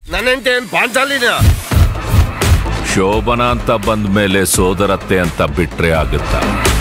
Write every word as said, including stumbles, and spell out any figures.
ನನ್ನ ಹೆಂಡತಿ ಏನ್ ಪಾಂಚಾಲಿನ? ಶೋಭನಾ ಅಂತ ಬಂದ ಮೇಲೆ ಸೋದರತ್ತೆ ಅಂತ ಬಿಟ್ರೆ ಆಗುತ್ತಾ?